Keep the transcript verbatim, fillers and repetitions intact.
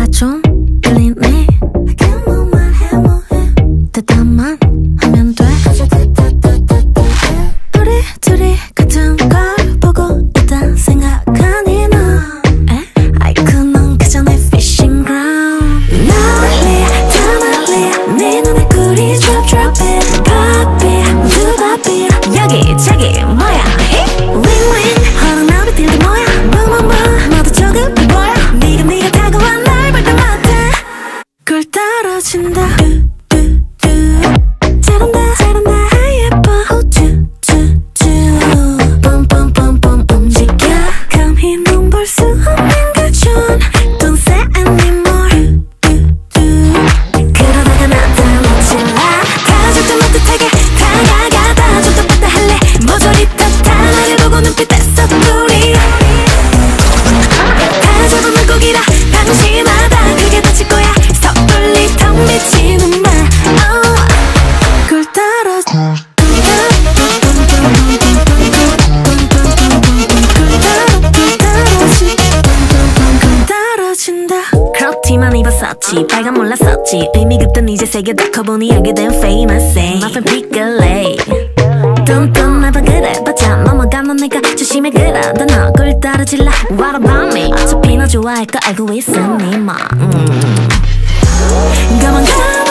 좀 들리네. 대답만 하면 돼. 우리 둘이 같은 걸 보고 있다 생각하니 너 아이 그놈 그저 내 fishing ground. 난리 다 난리 네 눈에 꿀이 drop drop it pop it 모두 pop it 여기 저기 뭐야 ring ring 허락 나비들도 뭐야 boom boom boom 모두 조급해 보여 네가 네가 다가와 날 볼 때마다 꿀 떨어진다. 잘한다 잘한다 예뻐 우쭈쭈쭈 뿜뿜뿜뿜 움직여 감히 넌 볼 수 없는 그 존 Don't say anymore 그러다가 나타나질라 가져도 못듯하게 다가가 봐줘도 뺐다 할래 모조리 탓다 나를 보고 눈빛 뗐어 뿌리 다 잡은 물고기라 방심하다 그게 다칠 거야 섣불리 텅 비치는 말 꿀 떨어져 크롭티만 입었었지 빨간 몰랐었지 의미 그땐 이제 세계 다 커보니 알게 된 famous say My friend pickle 뚱뚱 나봐 그래 봤자 넘어가는 내가 조심해 그러다 너 꿀 떨어질라 What about me 어차피 너 좋아할 거 알고 있으니 뭐 음. Come on, come on.